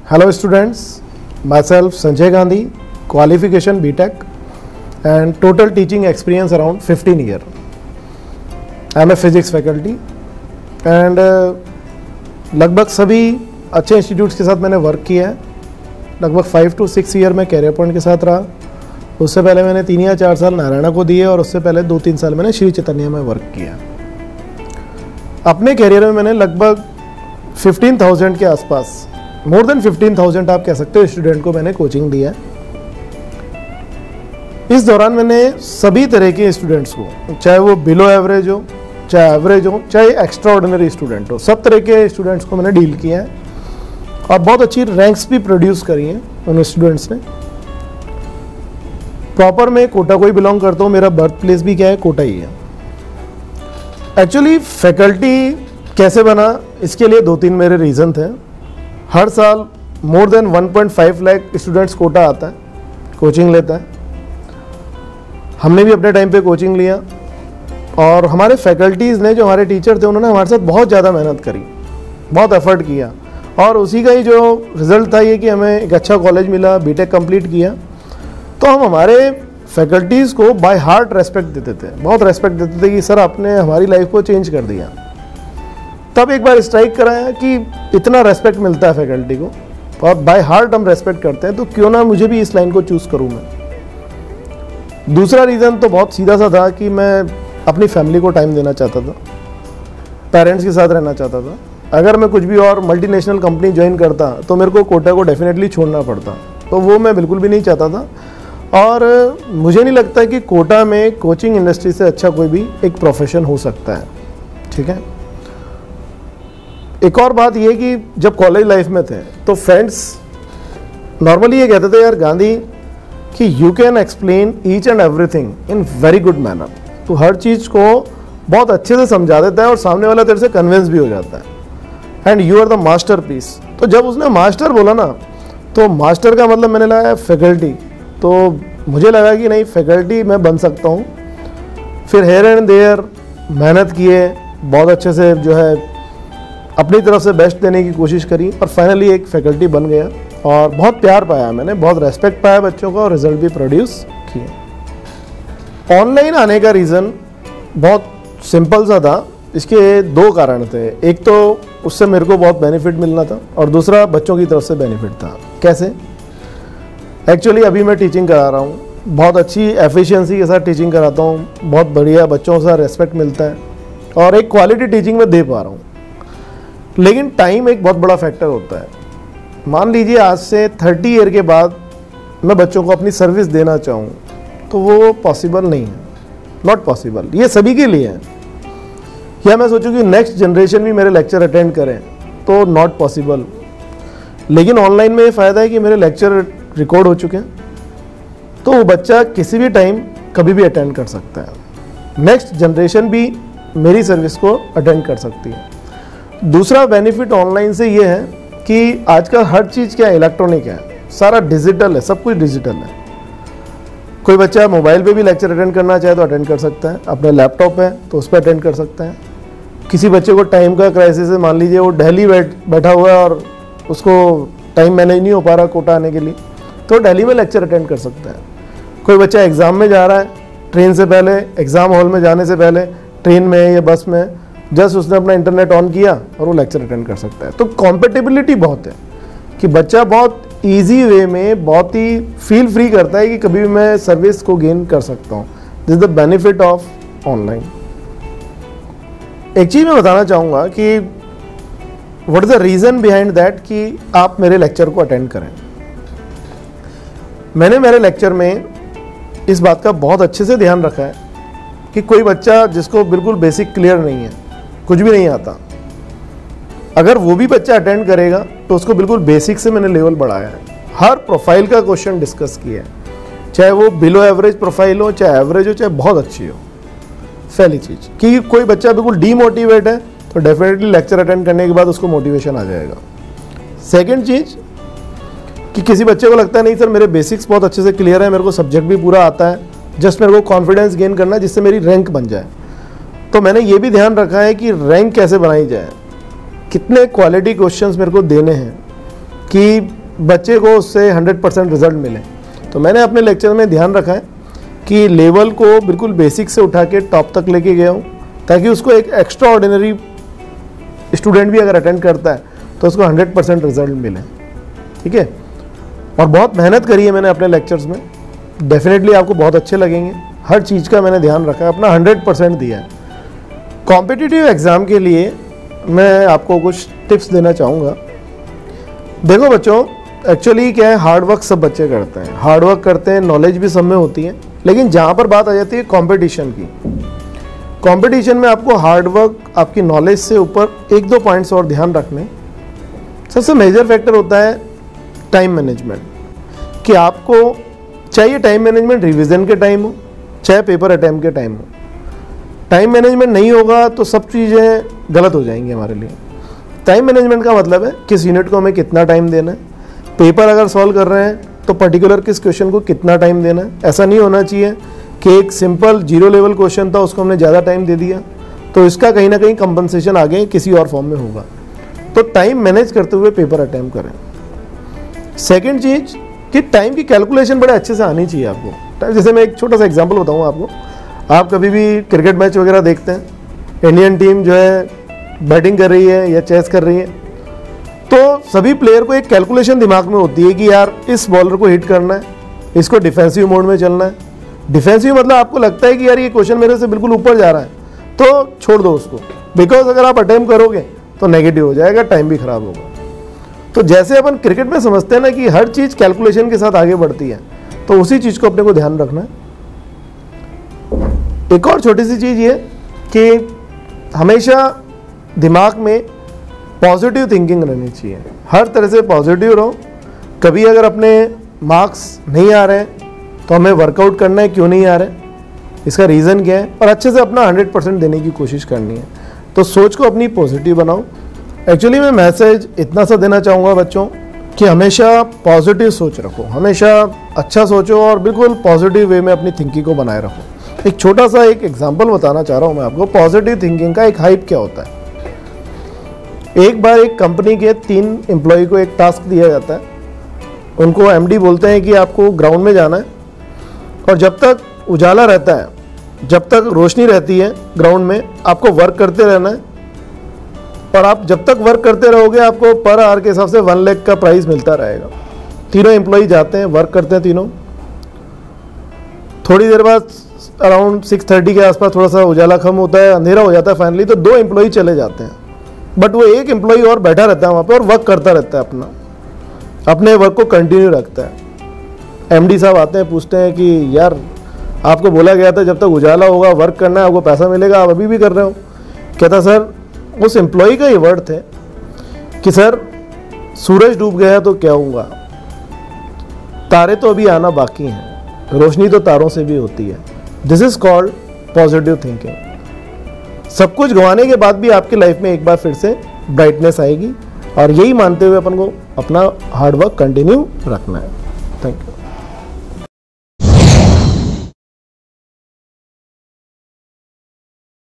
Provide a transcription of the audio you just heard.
Hello students, myself Sanjay Gandhi, qualification B.Tech and total teaching experience around 15 years. I am a physics faculty and लगभग सभी अच्छे institutes के साथ मैंने work किया है। लगभग 5 to 6 ईयर में कैरियर पॉइंट के साथ रहा। उससे पहले मैंने 3 या 4 साल नारायणा को दिए और उससे पहले 2-3 साल मैंने श्री चैतन्य में वर्क किया। अपने कैरियर में मैंने लगभग 15,000 के आसपास, मोर देन 15,000 आप कह सकते हो, स्टूडेंट को मैंने कोचिंग दिया है। इस दौरान मैंने सभी तरह के स्टूडेंट्स को, चाहे वो बिलो एवरेज हो, चाहे एवरेज हो, चाहे एक्स्ट्रा ऑर्डिनरी स्टूडेंट हो, सब तरह के स्टूडेंट्स को मैंने डील किया है और बहुत अच्छी रैंक्स भी प्रोड्यूस करी हैं उन स्टूडेंट्स ने। प्रॉपर मैं कोटा को ही बिलोंग करता हूँ, मेरा बर्थ प्लेस भी क्या है, कोटा ही है। एक्चुअली फैकल्टी कैसे बना, इसके लिए 2-3 मेरे रीज़न थे। हर साल more than 1.5 lakh students Kota आता है, कोचिंग लेता है। हमने भी अपने टाइम पे कोचिंग लिया और हमारे फैकल्टीज़ ने, जो हमारे टीचर थे, उन्होंने हमारे साथ बहुत ज़्यादा मेहनत करी, बहुत एफर्ट किया और उसी का ही जो रिज़ल्ट था ये कि हमें एक अच्छा कॉलेज मिला, B.Tech कंप्लीट किया। तो हम हमारे फैकल्टीज़ को बाय हार्ट रेस्पेक्ट देते थे, बहुत रेस्पेक्ट देते थे कि सर आपने हमारी लाइफ को चेंज कर दिया। तब एक बार स्ट्राइक कराया कि इतना रेस्पेक्ट मिलता है फैकल्टी को और बाय हार्ट हम रेस्पेक्ट करते हैं, तो क्यों ना मुझे भी इस लाइन को चूज़ करूँ मैं। दूसरा रीज़न तो बहुत सीधा सा था कि मैं अपनी फैमिली को टाइम देना चाहता था, पेरेंट्स के साथ रहना चाहता था। अगर मैं कुछ भी और मल्टीनेशनल कंपनी ज्वाइन करता तो मेरे को कोटा को डेफिनेटली छोड़ना पड़ता, तो वो मैं बिल्कुल भी नहीं चाहता था। और मुझे नहीं लगता कि कोटा में कोचिंग इंडस्ट्री से अच्छा कोई भी एक प्रोफेशन हो सकता है। ठीक है। एक और बात ये कि जब कॉलेज लाइफ में थे तो फ्रेंड्स नॉर्मली ये कहते थे, यार गांधी, कि you can explain each and everything in very good manner. तो हर चीज़ को बहुत अच्छे से समझा देता है और सामने वाला तेरे से कन्विंस भी हो जाता है and you are the masterpiece. तो जब उसने मास्टर बोला ना, तो मास्टर का मतलब मैंने लगा फैकल्टी, तो मुझे लगा कि नहीं, फैकल्टी मैं बन सकता हूँ। फिर हेयर एंड देयर मेहनत किए, बहुत अच्छे से जो है अपनी तरफ से बेस्ट देने की कोशिश करी और फाइनली एक फैकल्टी बन गया और बहुत प्यार पाया मैंने, बहुत रेस्पेक्ट पाया बच्चों का और रिजल्ट भी प्रोड्यूस किए। ऑनलाइन आने का रीज़न बहुत सिंपल सा था। इसके 2 कारण थे। एक तो उससे मेरे को बहुत बेनिफिट मिलना था और दूसरा बच्चों की तरफ से बेनिफिट था। कैसे? एक्चुअली अभी मैं टीचिंग करा रहा हूँ, बहुत अच्छी एफिशिएंसी के साथ टीचिंग कराता हूँ, बहुत बढ़िया बच्चों से रेस्पेक्ट मिलता है और एक क्वालिटी टीचिंग में दे पा रहा हूँ। लेकिन टाइम एक बहुत बड़ा फैक्टर होता है। मान लीजिए आज से 30 ईयर के बाद मैं बच्चों को अपनी सर्विस देना चाहूँ तो वो पॉसिबल नहीं है, नॉट पॉसिबल। ये सभी के लिए है। या मैं सोचूं कि नेक्स्ट जनरेशन भी मेरे लेक्चर अटेंड करें तो नॉट पॉसिबल। लेकिन ऑनलाइन में ये फ़ायदा है कि मेरे लेक्चर रिकॉर्ड हो चुके हैं, तो वो बच्चा किसी भी टाइम कभी भी अटेंड कर सकता है। नेक्स्ट जनरेशन भी मेरी सर्विस को अटेंड कर सकती है। दूसरा बेनिफिट ऑनलाइन से ये है कि आजकल हर चीज़ क्या है, इलेक्ट्रॉनिक है, सारा डिजिटल है, सब कुछ डिजिटल है। कोई बच्चा मोबाइल पे भी लेक्चर अटेंड करना चाहे तो अटेंड कर सकता है, अपने लैपटॉप है तो उस पर अटेंड कर सकता है। किसी बच्चे को टाइम का क्राइसिस है, मान लीजिए वो दिल्ली बैठा हुआ है और उसको टाइम मैनेज नहीं हो पा रहा कोटा आने के लिए, तो दिल्ली में लेक्चर अटेंड कर सकता है। कोई बच्चा एग्ज़ाम में जा रहा है, ट्रेन से पहले, एग्ज़ाम हॉल में जाने से पहले, ट्रेन में या बस में, जस्ट उसने अपना इंटरनेट ऑन किया और वो लेक्चर अटेंड कर सकता है। तो कॉम्पेटिबिलिटी बहुत है कि बच्चा बहुत इजी वे में, बहुत ही फील फ्री करता है कि कभी भी मैं सर्विस को गेन कर सकता हूँ। This is the benefit of online. एक चीज़ मैं बताना चाहूँगा कि what is the reason behind that कि आप मेरे लेक्चर को अटेंड करें। मैंने मेरे लेक्चर में इस बात का बहुत अच्छे से ध्यान रखा है कि कोई बच्चा जिसको बिल्कुल बेसिक क्लियर नहीं है, कुछ भी नहीं आता, अगर वो भी बच्चा अटेंड करेगा तो उसको बिल्कुल बेसिक से मैंने लेवल बढ़ाया है। हर प्रोफाइल का क्वेश्चन डिस्कस किया है, चाहे वो बिलो एवरेज प्रोफाइल हो, चाहे एवरेज हो, चाहे बहुत अच्छी हो। पहली चीज़ कि कोई बच्चा बिल्कुल डीमोटिवेट है तो डेफिनेटली लेक्चर अटेंड करने के बाद उसको मोटिवेशन आ जाएगा। सेकेंड चीज़ कि किसी बच्चे को लगता है नहीं सर मेरे बेसिक्स बहुत अच्छे से क्लियर है, मेरे को सब्जेक्ट भी पूरा आता है, जस्ट मेरे को कॉन्फिडेंस गेन करना है जिससे मेरी रैंक बन जाए। तो मैंने ये भी ध्यान रखा है कि रैंक कैसे बनाई जाए, कितने क्वालिटी क्वेश्चंस मेरे को देने हैं, कि बच्चे को उससे 100% रिजल्ट मिले। तो मैंने अपने लेक्चर में ध्यान रखा है कि लेवल को बिल्कुल बेसिक से उठा के टॉप तक लेके गया हूँ, ताकि उसको एक एक्स्ट्रा ऑर्डिनरी स्टूडेंट भी अगर अटेंड करता है तो उसको 100% रिजल्ट मिले। ठीक है, और बहुत मेहनत करी है मैंने अपने लेक्चर्स में, डेफिनेटली आपको बहुत अच्छे लगेंगे। हर चीज़ का मैंने ध्यान रखा है, अपना 100% दिया है। कॉम्पिटिटिव एग्ज़ाम के लिए मैं आपको कुछ टिप्स देना चाहूँगा। देखो बच्चों, एक्चुअली क्या है, हार्ड वर्क सब बच्चे करते हैं, हार्ड वर्क करते हैं, नॉलेज भी सब में होती है, लेकिन जहाँ पर बात आ जाती है कंपटीशन की, कंपटीशन में आपको हार्ड वर्क, आपकी नॉलेज से ऊपर 1-2 पॉइंट्स और ध्यान रखने। सबसे मेजर फैक्टर होता है टाइम मैनेजमेंट, कि आपको चाहिए टाइम मैनेजमेंट रिवीजन के टाइम हो चाहे पेपर अटैम्प्ट के टाइम हो। टाइम मैनेजमेंट नहीं होगा तो सब चीज़ें गलत हो जाएंगी हमारे लिए। टाइम मैनेजमेंट का मतलब है किस यूनिट को हमें कितना टाइम देना है, पेपर अगर सॉल्व कर रहे हैं तो पर्टिकुलर किस क्वेश्चन को कितना टाइम देना है। ऐसा नहीं होना चाहिए कि एक सिंपल 0 लेवल क्वेश्चन था उसको हमने ज़्यादा टाइम दे दिया, तो इसका कहीं ना कहीं कंपनसेशन आगे किसी और फॉर्म में होगा। तो टाइम मैनेज करते हुए पेपर अटैम्प्ट करें। सेकेंड चीज़ कि टाइम की कैलकुलेशन बड़े अच्छे से आनी चाहिए आपको। जैसे मैं एक छोटा सा एग्जांपल बताऊँ आपको, आप कभी भी क्रिकेट मैच वगैरह देखते हैं, इंडियन टीम जो है बैटिंग कर रही है या चेस कर रही है, तो सभी प्लेयर को एक कैलकुलेशन दिमाग में होती है कि यार इस बॉलर को हिट करना है, इसको डिफेंसिव मोड में चलना है। डिफेंसिव मतलब आपको लगता है कि यार ये क्वेश्चन मेरे से बिल्कुल ऊपर जा रहा है तो छोड़ दो उसको, बिकॉज अगर आप अटेम्प्ट करोगे तो नेगेटिव हो जाएगा, टाइम भी खराब होगा। तो जैसे अपन क्रिकेट में समझते हैं ना कि हर चीज़ कैलकुलेशन के साथ आगे बढ़ती है, तो उसी चीज़ को अपने को ध्यान रखना है। एक और छोटी सी चीज़ ये कि हमेशा दिमाग में पॉजिटिव थिंकिंग रहनी चाहिए, हर तरह से पॉजिटिव रहो। कभी अगर अपने मार्क्स नहीं आ रहे हैं तो हमें वर्कआउट करना है, क्यों नहीं आ रहे, इसका रीज़न क्या है, और अच्छे से अपना 100% देने की कोशिश करनी है। तो सोच को अपनी पॉजिटिव बनाओ। एक्चुअली मैं मैसेज इतना सा देना चाहूँगा बच्चों कि हमेशा पॉजिटिव सोच रखो, हमेशा अच्छा सोचो और बिल्कुल पॉजिटिव वे में अपनी थिंकिंग को बनाए रखो। एक छोटा सा एक एग्जांपल बताना चाह रहा हूँ मैं आपको, पॉजिटिव थिंकिंग का एक हाइप क्या होता है। एक बार एक कंपनी के 3 एम्प्लॉय को एक टास्क दिया जाता है, उनको एमडी बोलते हैं कि आपको ग्राउंड में जाना है और जब तक उजाला रहता है, जब तक रोशनी रहती है ग्राउंड में, आपको वर्क करते रहना है। और आप जब तक वर्क करते रहोगे आपको पर आवर के हिसाब से 1 लाख का प्राइस मिलता रहेगा। तीनों एम्प्लॉय जाते हैं, वर्क करते हैं तीनों। थोड़ी देर बाद अराउंड 6:30 के आसपास थोड़ा सा उजाला कम होता है, अंधेरा हो जाता है फाइनली, तो 2 एम्प्लॉय चले जाते हैं, बट वो एक एम्प्लॉय और बैठा रहता है वहाँ पे और वर्क करता रहता है, अपने वर्क को कंटिन्यू रखता है। एमडी साहब आते हैं, पूछते हैं कि यार आपको बोला गया था जब तक उजाला होगा वर्क करना है, आपको पैसा मिलेगा, आप अभी भी कर रहे हो। कहता सर उस एम्प्लॉय का ये वर्ड थे कि सर सूरज डूब गया तो क्या होगा, तारे तो अभी आना बाकी हैं, रोशनी तो तारों से भी होती है। This is called positive thinking. सब कुछ गंवाने के बाद भी आपकी लाइफ में एक बार फिर से ब्राइटनेस आएगी, और यही मानते हुए अपन को अपना हार्ड वर्क कंटिन्यू रखना है। Thank you.